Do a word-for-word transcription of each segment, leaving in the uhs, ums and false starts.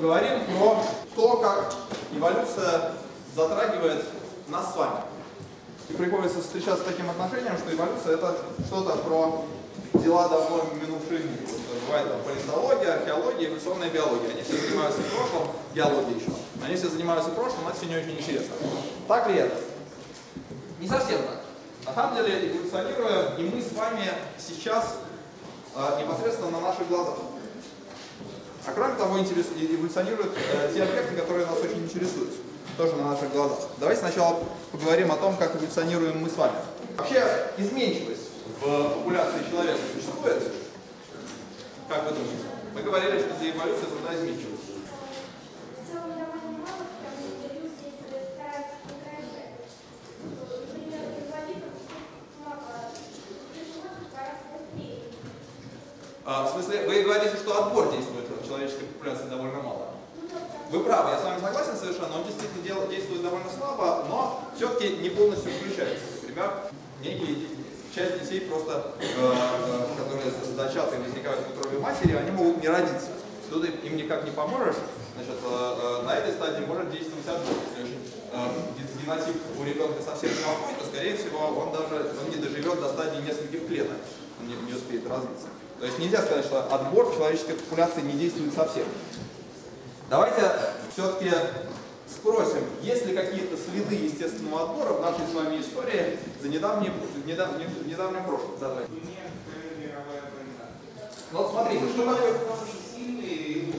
поговорим про то, как эволюция затрагивает нас с вами. И приходится встречаться с таким отношением, что эволюция — это что-то про дела давно минувших дней. Бывает там политология, археология, эволюционная биология. Они все занимаются прошлым, геология еще. Они все занимаются прошлым, это все не очень интересно. Так ли это? Не совсем так. На самом деле эволюционируем и мы с вами сейчас э, непосредственно на наших глазах. А кроме того, эволюционируют э, те объекты, которые нас очень интересуют, тоже на наших глазах. Давайте сначала поговорим о том, как эволюционируем мы с вами. Вообще, изменчивость в популяции человека существует? Как вы думаете? Мы говорили, что для эволюции нужна изменчивость. А, в смысле, вы говорите, что отбор действует в человеческой популяции довольно мало. Вы правы, я с вами согласен совершенно, он действительно действует довольно слабо, но все-таки не полностью включается. Например, некие часть детей просто, э, э, которые зачаты и возникают в утробе матери, они могут не родиться. Тут им никак не поможешь. Значит, э, э, на этой стадии может действовать отбор. Если очень э, генотип у ребенка совсем плохой, то, скорее всего, он даже он не доживет до стадии нескольких клеток, он не, не успеет развиться. То есть нельзя сказать, что отбор в человеческой популяции не действует совсем. Давайте все-таки спросим, есть ли какие-то следы естественного отбора в нашей с вами истории за недавнее, недав, в недавнем прошлом? Да, давайте. Ну вот смотрите, что такое сильные?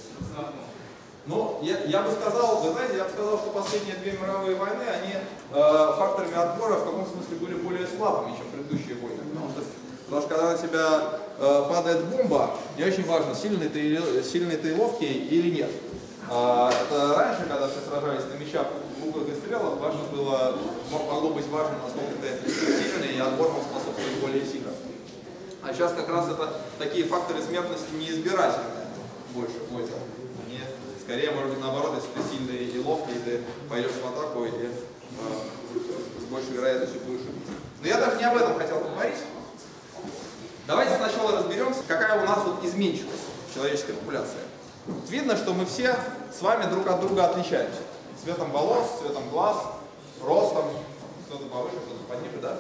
Ну, я, я бы сказал, вы знаете, я бы сказал, что последние две мировые войны, они э, факторами отбора в каком смысле были более слабыми, чем предыдущие войны. Потому что, потому что когда на тебя э, падает бомба, не очень важно, сильный ты, сильный ты и ловкий или нет. Э, это раньше, когда все сражались на мечах, луках и стрелах, важно было, могло быть важно, насколько ты сильный, и отбор мог способствовать более сильно. А сейчас как раз это такие факторы смертности неизбирательные больше войны. Скорее, может быть, наоборот, если ты сильный и ловкий, ты пойдешь в атаку и э, с большей вероятностью будешь убить. Но я даже не об этом хотел поговорить. Давайте сначала разберемся, какая у нас вот изменчивость в человеческой популяции. Видно, что мы все с вами друг от друга отличаемся. Цветом волос, цветом глаз, ростом, кто-то повыше, кто-то пониже, да?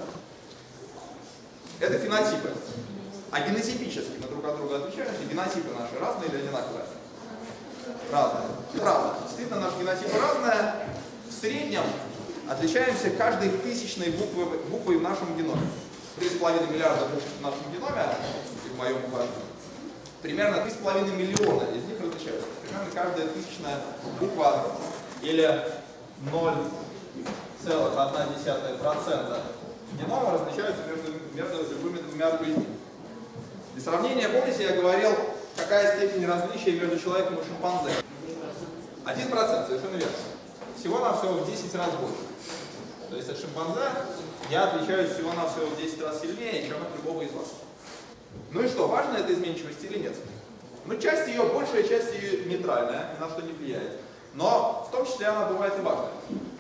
Это фенотипы. А генотипически мы друг от друга отличаемся, генотипы наши разные или одинаковые? Разные. Правда. Действительно, наши генотипы разные. В среднем отличаемся каждой тысячной буквой, буквой в нашем геноме. три с половиной миллиарда букв в нашем геноме, и в моем букварном, примерно три с половиной миллиона из них различаются. Примерно каждая тысячная буква или ноль целых одна десятая процента генома различаются между, между любыми двумя людьми. Для сравнения, помните, я говорил, какая степень различия между человеком и шимпанзе? Один процент, совершенно верно. Всего-навсего в десять раз больше. То есть от шимпанзе я отличаюсь всего-навсего в десять раз сильнее, чем от любого из вас. Ну и что, важна эта изменчивость или нет? Ну, часть ее, большая часть ее нейтральная, ни на что не влияет. Но в том числе она бывает и важная.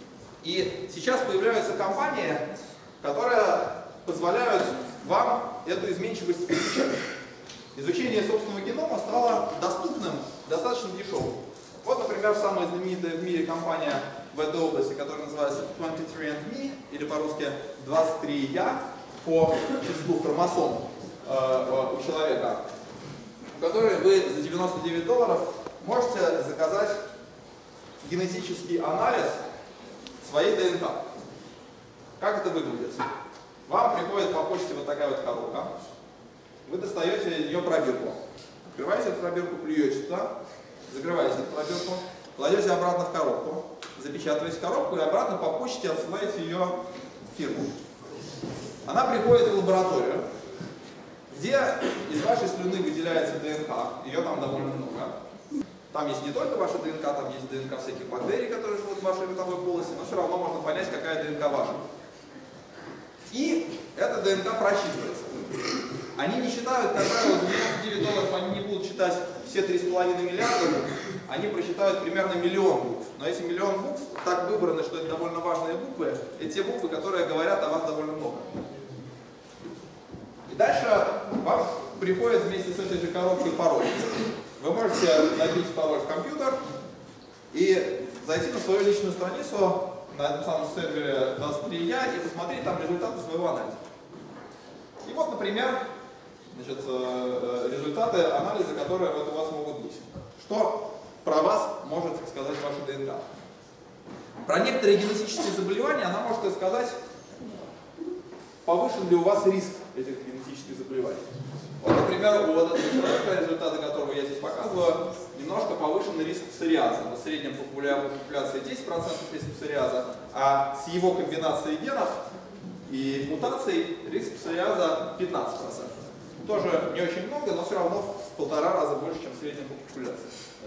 И сейчас появляются компании, которые позволяют вам эту изменчивость изучать. Изучение собственного генома стало доступным, достаточно дешевым. Вот, например, самая знаменитая в мире компания в этой области, которая называется двадцать три энд ми, или по-русски двадцать три я, по числу хромосом э, у человека, в которой вы за девяносто девять долларов можете заказать генетический анализ своей ДНК. Как это выглядит? Вам приходит по почте вот такая вот коробка. Вы достаете ее пробирку. Открываете эту пробирку, плюете туда, закрываете эту пробирку, кладете обратно в коробку, запечатываете коробку и обратно по почте отсылаете ее в фирму. Она приходит в лабораторию, где из вашей слюны выделяется ДНК, ее там довольно много. Там есть не только ваша ДНК, там есть ДНК всяких бактерий, которые живут в вашей ротовой полости, но все равно можно понять, какая ДНК ваша. И эта ДНК просчитывается. Они не считают, как правило, за девяносто девять долларов они не будут считать все три с половиной миллиарда букв, они просчитают примерно миллион букв. Но эти миллион букв так выбраны, что это довольно важные буквы, это те буквы, которые говорят о вас довольно много. И дальше вам приходит вместе с этой же коробкой пароль. вы можете набить пароль в компьютер и зайти на свою личную страницу на этом самом сервере двадцать три и я и посмотреть там результаты своего анализа. И вот, например, значит, результаты анализа, которые вот у вас могут быть. Что про вас может сказать ваша ДНК? Про некоторые генетические заболевания она может сказать, повышен ли у вас риск этих генетических заболеваний. Вот, например, у вот этого человека, результаты которого я здесь показываю, немножко повышенный риск псориаза. На среднем по популяции десять процентов риск псориаза, а с его комбинацией генов и мутаций риск псориаза пятнадцать процентов. Тоже не очень много, но все равно в полтора раза больше, чем в среднем по популяции.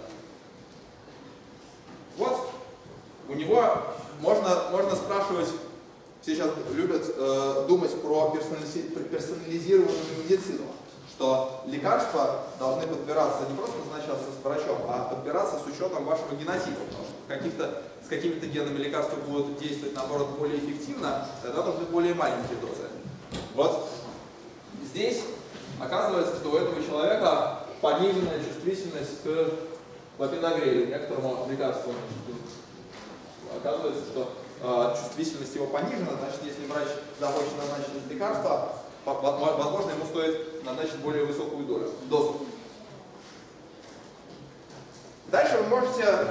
Вот у него можно, можно спрашивать, все сейчас любят э, думать про персонализированную медицину, что лекарства должны подбираться не просто назначаться с врачом, а подбираться с учетом вашего генотипа, потому что каких-то, с какими-то генами лекарства будут действовать, наоборот, более эффективно, тогда нужны более маленькие дозы. Вот здесь оказывается, что у этого человека пониженная чувствительность к клопидогрею, некоторому лекарству. Оказывается, что э, чувствительность его понижена, значит, если врач захочет назначить лекарство, возможно, ему стоит назначить более высокую долю, дозу. Дальше вы можете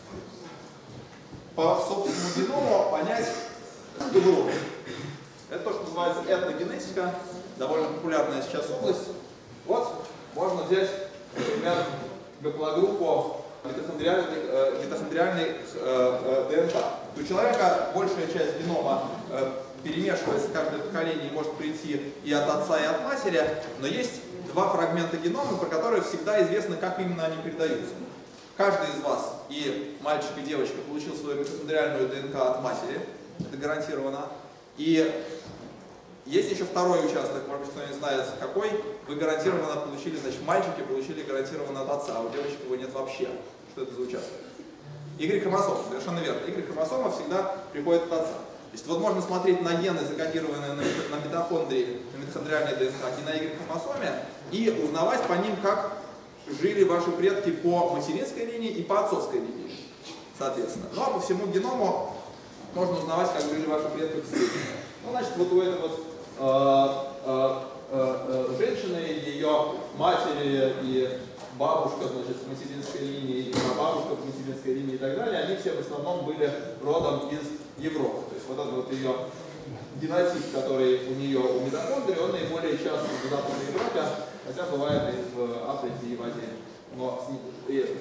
по собственному геному понять Европу. Это то, что называется этногенетика, довольно популярная сейчас область. Вот можно взять, например, гаплогруппу митохондриальной, э, митохондриальной э, э, ДНК. У человека большая часть генома э, перемешивается каждое поколение и может прийти и от отца, и от матери, но есть два фрагмента генома, про которые всегда известно, как именно они передаются. Каждый из вас, и мальчик, и девочка, получил свою митохондриальную ДНК от матери, это гарантированно. И есть еще второй участок, может быть, кто не знает какой, вы гарантированно получили, значит, мальчики получили гарантированно от отца, а у девочек его нет вообще. Что это за участок? Y-хромосома, совершенно верно. Y-хромосома всегда приходит от отца. То есть вот можно смотреть на гены, закодированные на, на митохондрии, на митохондриальной ДНК и на Y-хромосоме, и узнавать по ним, как жили ваши предки по материнской линии и по отцовской линии, соответственно. Ну а по всему геному можно узнавать, как жили ваши предки в среднем. Ну, значит, вот у этой вот э, э, э, женщины, ее матери и бабушка, значит, с материнской линии, и прабабушка по материнской линии и так далее, они все в основном были родом из Европы. То есть вот этот вот ее генотип, который у нее у митохондрии, он наиболее часто в Западной Европе, хотя бывает и в Африке, и в Азии. Но, и,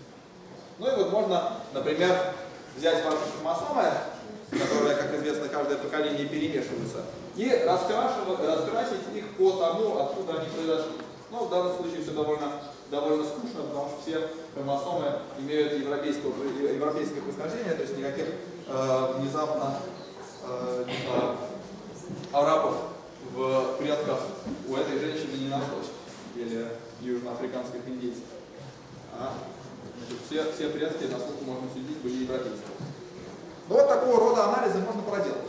ну и вот можно, например, взять ваши хромосомы, которые, как известно, каждое поколение перемешиваются, и раскрасить их по тому, откуда они произошли. Ну, в данном случае все довольно, довольно скучно, потому что все хромосомы имеют европейского, европейское происхождение, то есть никаких э, внезапно э, э, арабов в предках у этой женщины не нашлось, или южноафриканских индейцев. А, значит, все, все предки, насколько можно судить, были европейские. Но вот такого рода анализы можно проделать.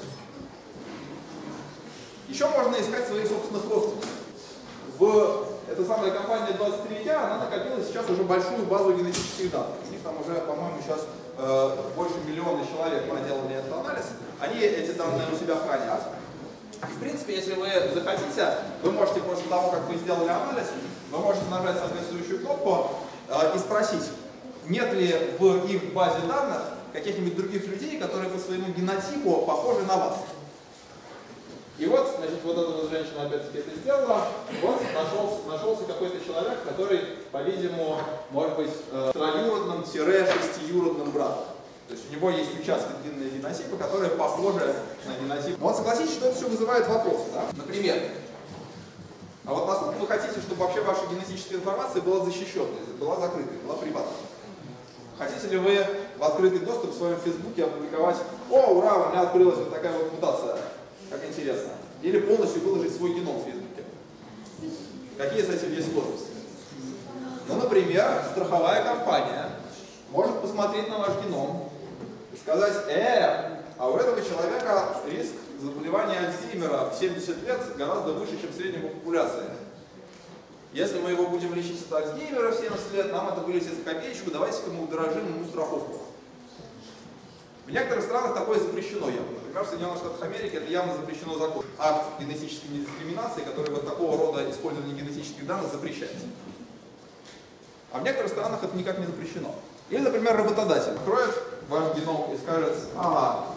Еще можно искать своих собственных родственников. В эта самая компания двадцать три и я, она накопила сейчас уже большую базу генетических данных. У них там уже, по-моему, сейчас э, больше миллиона человек проделали этот анализ. Они эти данные у себя хранят. В принципе, если вы захотите, вы можете после того, как вы сделали анализ, вы можете нажать соответствующую кнопку э, и спросить, нет ли в их базе данных каких-нибудь других людей, которые по своему генотипу похожи на вас. И вот, значит, вот эта вот женщина опять-таки это сделала. Вот нашелся, нашелся какой-то человек, который, по-видимому, может быть э, троюродным-шестиюродным братом. То есть у него есть участки длинные генотипа, которые похожи на генотип. Но вот согласитесь, что это все вызывает вопросы, да? Например, а вот насколько вы хотите, чтобы вообще ваша генетическая информация была защищенной, была закрытой, была приватной? Хотите ли вы в открытый доступ в своем фейсбуке опубликовать: «О, ура, у меня открылась вот такая вот мутация, как интересно», или полностью выложить свой геном в фейсбуке? Какие с этим есть сложности? Ну, например, страховая компания может посмотреть на ваш геном и сказать: «Э, а у этого человека риск заболевания Альцгеймера в семьдесят лет гораздо выше, чем в среднем по популяции». Если мы его будем лечить от Альцгеймера в семьдесят лет, нам это вылезет в копеечку, давайте-ка мы удорожим ему страховку. В некоторых странах такое запрещено явно. Например, в Соединенных Штатах Америки это явно запрещено законом. Акт генетической недискриминации, который вот такого рода использование генетических данных запрещается. А в некоторых странах это никак не запрещено. Или, например, работодатель откроет ваш геном и скажет: ага,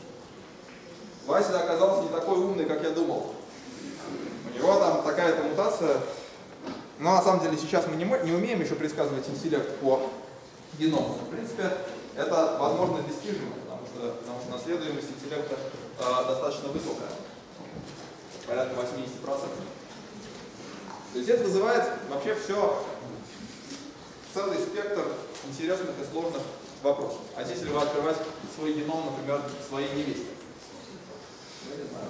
Вася оказался не такой умный, как я думал. У него там такая-то мутация. Но на самом деле сейчас мы не, не умеем еще предсказывать интеллект по геному. В принципе, это возможно достижимо, потому что, потому что наследуемость интеллекта э, достаточно высокая, порядка восьмидесяти процентов. То есть это вызывает вообще все, целый спектр интересных и сложных вопросов. А если вы открывать свой геном, например, своей невесте? Я не знаю.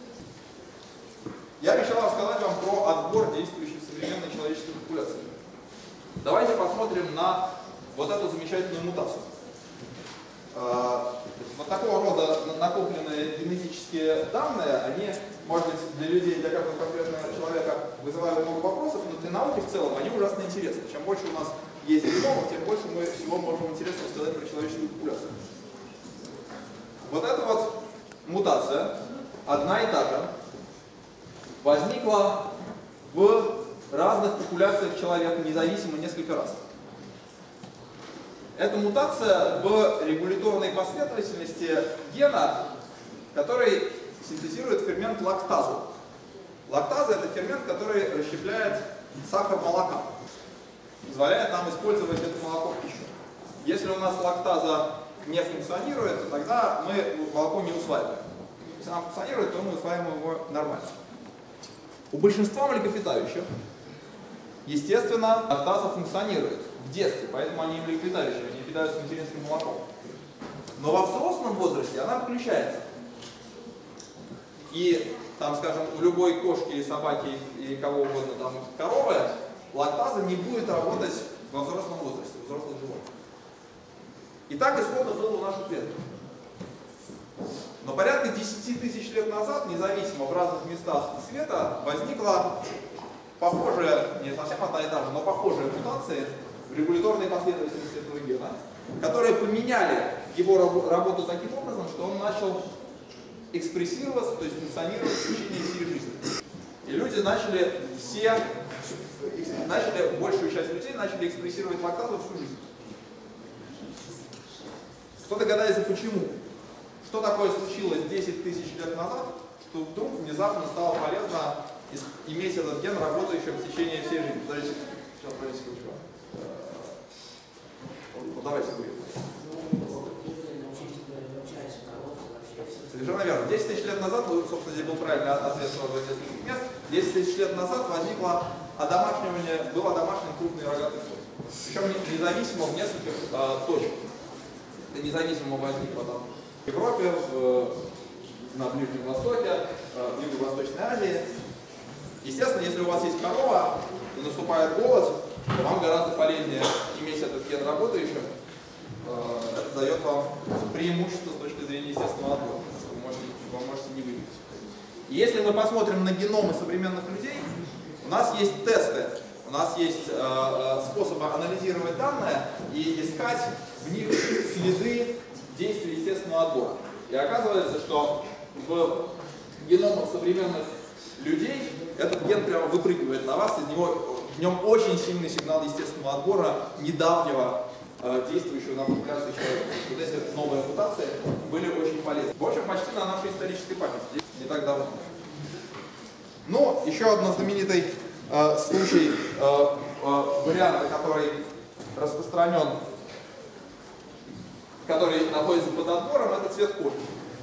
Я обещал рассказать вам про отбор действующей в современной человеческой популяции. Давайте посмотрим на вот эту замечательную мутацию. Вот такого рода накопленные генетические данные, они, может быть, для людей, для каждого конкретного человека вызывают много вопросов, но для науки в целом они ужасно интересны. Чем больше у нас есть геномов, тем больше мы всего можем интересно сказать про человеческую популяцию. Вот эта вот мутация, одна и та же, возникла в разных популяциях человека независимо несколько раз. Это мутация в регуляторной последовательности гена, который синтезирует фермент лактазу. Лактаза — это фермент, который расщепляет сахар молока, позволяет нам использовать это молоко в пищу. Если у нас лактаза не функционирует, то тогда мы молоко не усваиваем. Если она функционирует, то мы усваиваем его нормально. У большинства млекопитающих, естественно, лактаза функционирует в детстве, поэтому они млекопитающие, они питаются материнским молоком. Но во взрослом возрасте она включается. И, там, скажем, у любой кошки, собаки и кого угодно, там, коровы, лактаза не будет работать во взрослом возрасте, у взрослых животных. И так исходно было у наших предков. Но порядка десяти тысяч лет назад, независимо в разных местах света, возникла похожая, не совсем одна и та же, но похожая мутация в регуляторной последовательности этого гена, которые поменяли его работу таким образом, что он начал экспрессироваться, то есть функционировать в течение всей жизни. И люди начали все, начали, большую часть людей начали экспрессировать лактазу всю жизнь. Кто догадается, почему? Что такое случилось десять тысяч лет назад, что вдруг внезапно стало полезно иметь этот ген, работающий в течение всей жизни? Подождите, сейчас, подождите, секундочку. Вот давайте вы. Совершенно верно. десять тысяч лет назад, ну, собственно, здесь был правильный ответ сразу из нескольких мест, десять тысяч лет назад возникло одомашнивание, был одомашнен крупный рогатый скот. Причем независимо в нескольких э, точках. Это независимо возникло там в Европе, в, на Ближнем Востоке, э, в Юго-Восточной Азии. Естественно, если у вас есть корова и наступает голод, то вам гораздо полезнее иметь этот ген работающим. Э, это дает вам преимущество с точки зрения естественного отбора. Вы можете, вы можете не выбить. И если мы посмотрим на геномы современных людей, у нас есть тесты, у нас есть э, способы анализировать данные и искать в них следы действия естественного отбора. И оказывается, что в геномах современных людей этот ген прямо выпрыгивает на вас, из него, в нем очень сильный сигнал естественного отбора недавнего э, действующего на популяции человека. Вот эти новые мутации были очень полезны. В общем, почти на нашей исторической памяти, не так давно. Ну, еще один знаменитый э, случай, э, э, вариант, который распространен, который находится под отбором, это цвет кожи.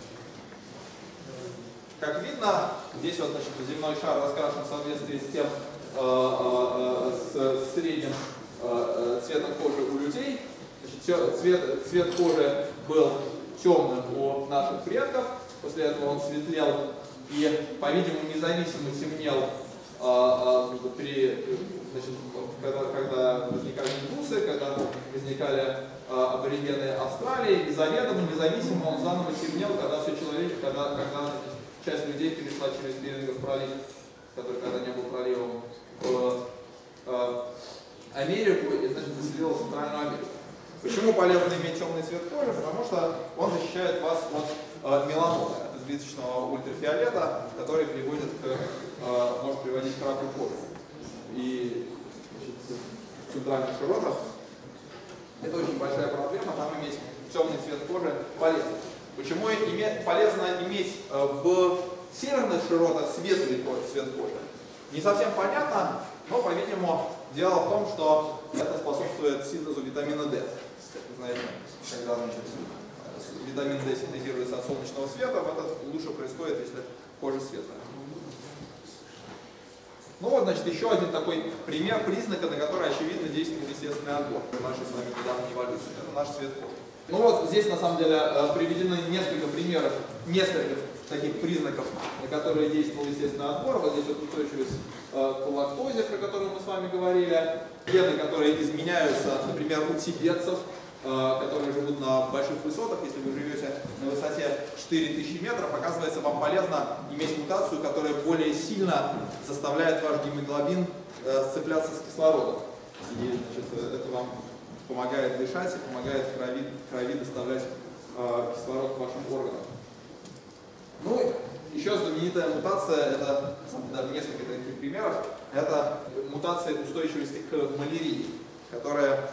Как видно, здесь вот, значит, земной шар раскрашен в соответствии с тем, э, э, с средним э, цветом кожи у людей. Значит, цвет, цвет кожи был темным у наших предков, после этого он светлел и, по-видимому, независимо темнел э, э, при, значит, когда, когда возникали индусы, когда возникали э, аборигены Австралии, и заведомо независимо он заново темнел, когда все человечество, когда, когда часть людей перешла через Берингов пролив, который когда не был проливом, в э, Америку и, значит, заселила Центральную Америку. Почему полезно иметь темный цвет кожи? Потому что он защищает вас от э, меланомы, от избыточного ультрафиолета, который приводит к, э, может приводить к раку кожи. И, значит, в центральных широтах это очень большая проблема, там иметь темный цвет кожи полезно. Почему иметь, полезно иметь э, в северных широтах светлый цвет кожи? Не совсем понятно, но, по-видимому, дело в том, что это способствует синтезу витамина D. Как вы знаете, когда, значит, витамин D синтезируется от солнечного света, это лучше происходит, если кожа светлая. Ну вот, значит, еще один такой пример признака, на который очевидно действует естественный отбор нашей с вами недавней эволюции. Это наш цвет кожи. Ну вот здесь на самом деле приведены несколько примеров, несколько таких признаков, на которые действовал естественный отбор. Вот здесь вот устойчивость э, к лактозе, про которую мы с вами говорили. Гены, которые изменяются, например, у тибетцев, э, которые живут на больших высотах. Если вы живете на высоте четыре тысячи метров, оказывается, вам полезно иметь мутацию, которая более сильно заставляет ваш гемоглобин э, сцепляться с кислородом. И, значит, это вам помогает дышать и помогает в крови, в крови доставлять э, кислород к вашим органам. Ну, еще знаменитая мутация, это даже несколько таких примеров, это мутация устойчивости к малярии, которые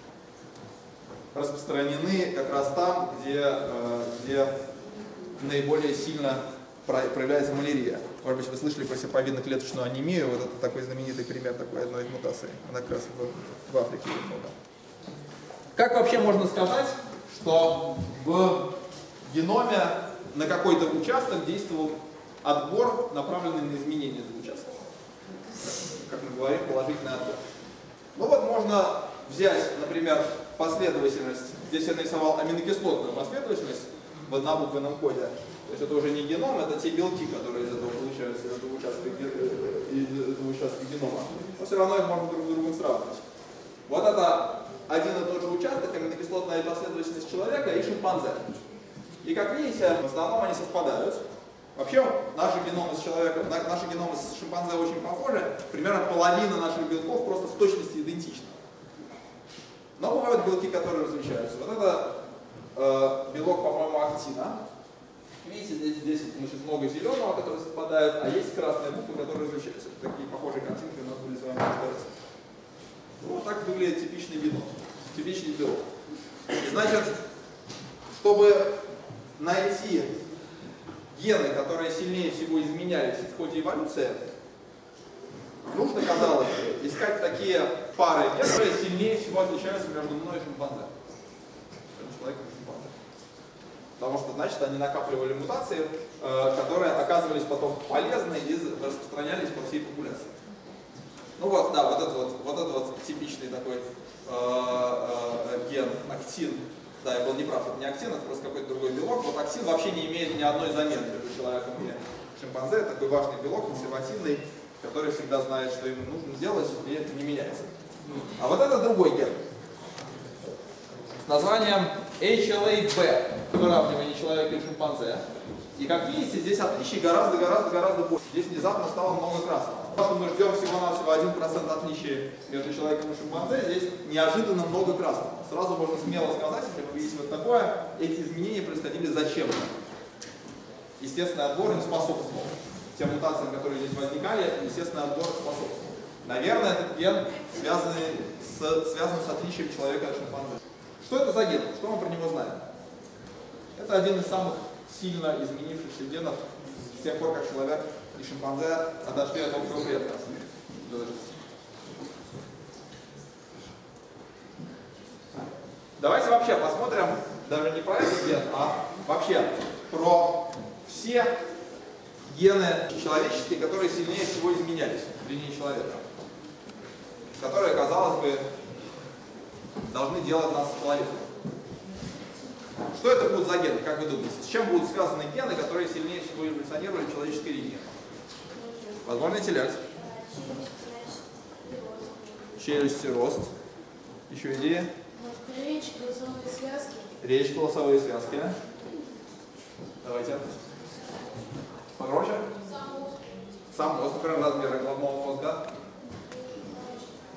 распространены как раз там, где, э, где наиболее сильно проявляется малярия. Может быть, вы слышали про серповидно-клеточную анемию, вот это такой знаменитый пример такой одной из мутаций. Она как раз в, в Африке много. Как вообще можно сказать, что в геноме на какой-то участок действовал отбор, направленный на изменение этого участка? Как мы говорим, положительный отбор. Ну вот можно взять, например, последовательность. Здесь я нарисовал аминокислотную последовательность в однобуквенном коде. То есть это уже не геном, это те белки, которые из этого получаются, из этого участка, из этого участка генома. Но все равно их можно друг с другом сравнивать. Вот это один и тот же участок, аминокислотная последовательность человека и шимпанзе. И как видите, в основном они совпадают. Вообще, наши геномы с человеком, наши геномы с шимпанзе очень похожи. Примерно половина наших белков просто в точности идентична. Но бывают белки, которые различаются. Вот это э, белок, по-моему, актина. Видите, здесь, здесь значит, много зеленого, который совпадает, а есть красные буквы, которые различаются. Такие похожие картинки у нас были с вами остались. Вот так выглядит типичный геном, типичный белок. И, значит, чтобы найти гены, которые сильнее всего изменялись в ходе эволюции, нужно, казалось бы, искать такие пары, которые сильнее всего отличаются между мной и шимпанзе. Человеком и шимпанзе. Потому что, значит, они накапливали мутации, которые оказывались потом полезны и распространялись по всей популяции. Ну вот, да, вот это вот, вот, это вот типичный такой э, э, ген, актин. Да, я был неправ, это не актин, это просто какой-то другой белок. Вот актин вообще не имеет ни одной замены между человеком и шимпанзе. Это такой важный белок, консервативный, который всегда знает, что ему нужно сделать, и это не меняется. А вот это другой ген. С названием эйч эл эй би, выравнивание человека и шимпанзе. И как видите, здесь отличий гораздо-гораздо-гораздо больше. Здесь внезапно стало много красного. Потому что мы ждем всего-навсего один процент отличия между человеком и шимпанзе, здесь неожиданно много красного. Сразу можно смело сказать, если вы видите вот такое, эти изменения происходили зачем-то. Естественный отбор им способствовал. Тем мутациям, которые здесь возникали, естественный отбор способствовал. Наверное, этот ген связан с, связан с отличием человека от шимпанзе. Что это за ген? Что мы про него знаем? Это один из самых сильно изменившихся генов с тех пор, как человек и шимпанзе отошли от общего предка. Давайте вообще посмотрим, даже не про этот ген, а вообще про все гены человеческие, которые сильнее всего изменялись в длине человека, которые, казалось бы, должны делать нас человеком. Что это будут за гены, как вы думаете? С чем будут связаны гены, которые сильнее всего эволюционировали в человеческой линии? Возможно, интеллект. Челюсть и рост. Еще идеи? Речь, голосовые связки. Речь, голосовые связки. Давайте. Погромче. Сам мозг. Сам мозг, например, размеры головного мозга.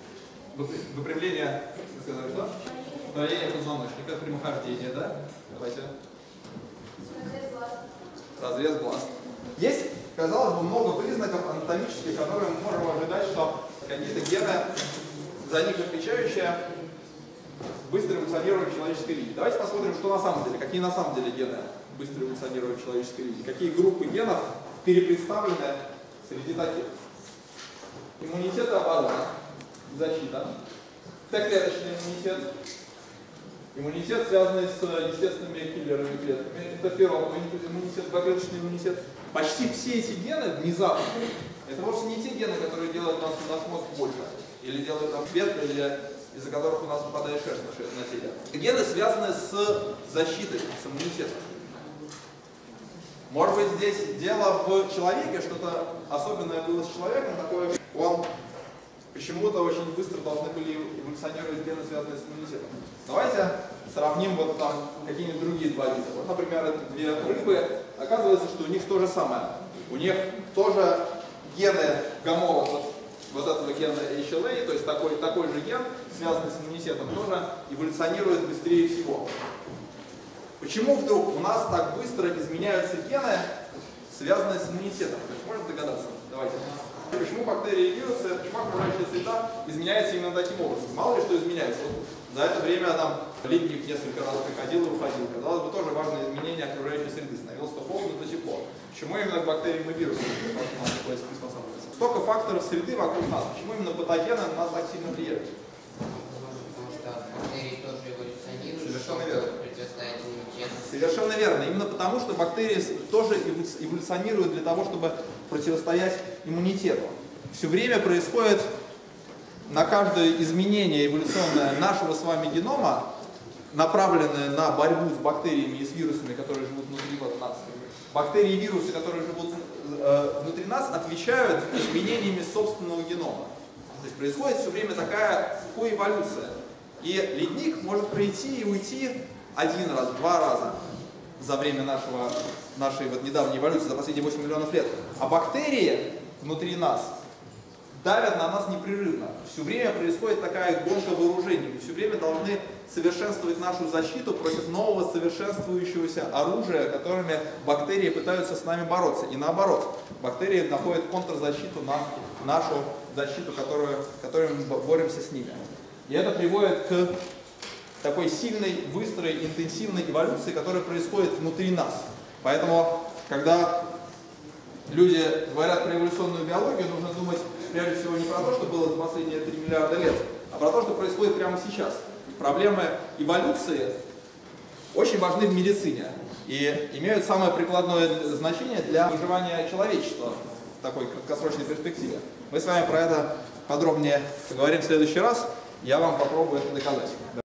выпрямление, сказали, что? Строение позвоночника, прямохождение, да? Давайте. Разрез глаз. Разрез глаз. Есть, казалось бы, много признаков анатомических, которые мы можем ожидать, что какие-то гены, за них отвечающие, быстро эволюционируют в человеческой линии. Давайте посмотрим, что на самом деле, какие на самом деле гены быстро эволюционируют в человеческой линии, какие группы генов перепредставлены среди таких. Иммунитет и оборона, защита, Т-клеточный иммунитет, иммунитет, связанный с естественными киллерами клетками, интерфероновый иммунитет, Б-клеточный иммунитет. Почти все эти гены внезапно, это вовсе не те гены, которые делают нас, наш мозг больше, или делают нам цвет, или из-за которых у нас выпадает шерсть на теле. Гены связаны с защитой, с иммунитетом. Может быть, здесь дело в человеке, что-то особенное было с человеком, такое, он почему-то очень быстро должны были эволюционировать гены, связанные с иммунитетом. Давайте сравним вот там какие-нибудь другие два вида. Вот, например, это две рыбы. Оказывается, что у них то же самое. У них тоже гены гомолог, вот, вот этого гена эйч эл эй, то есть такой, такой же ген, связанный с иммунитетом, тоже эволюционирует быстрее всего. Почему вдруг у нас так быстро изменяются гены, связанные с иммунитетом? Можно догадаться? Давайте. Почему бактерии и вирусы, почему окружающая среда изменяется именно таким образом? Мало ли что изменяется. Вот за это время там летник несколько раз приходил и уходил. Казалось бы, тоже важное изменение окружающей среды. Становилось то холодно, то тепло. Почему именно к бактериям и вирусам приспосабливаться? Столько факторов среды вокруг нас. Почему именно патогены на нас так сильно влияют? Потому что бактерии тоже эволюционируют. Совершенно верно. Иммунитету. Совершенно верно. Именно потому, что бактерии тоже эволюционируют для того, чтобы противостоять иммунитету. Все время происходит на каждое изменение эволюционное нашего с вами генома, направленное на борьбу с бактериями и с вирусами, которые живут внутри нас. Бактерии и вирусы, которые живут э, внутри нас, отвечают изменениями собственного генома. То есть происходит все время такая коэволюция. И ледник может прийти и уйти один раз, два раза за время нашего, нашей вот недавней эволюции, за последние восемь миллионов лет. А бактерии внутри нас давят на нас непрерывно. Все время происходит такая гонка вооружений. Мы все время должны совершенствовать нашу защиту против нового совершенствующегося оружия, которыми бактерии пытаются с нами бороться. И наоборот, бактерии находят контрзащиту на нашу защиту, которую, которой мы боремся с ними. И это приводит к такой сильной, быстрой, интенсивной эволюции, которая происходит внутри нас. Поэтому, когда люди говорят про эволюционную биологию, нужно думать прежде всего не про то, что было за последние три миллиарда лет, а про то, что происходит прямо сейчас. Проблемы эволюции очень важны в медицине и имеют самое прикладное значение для выживания человечества в такой краткосрочной перспективе. Мы с вами про это подробнее поговорим в следующий раз. Я вам попробую это доказать.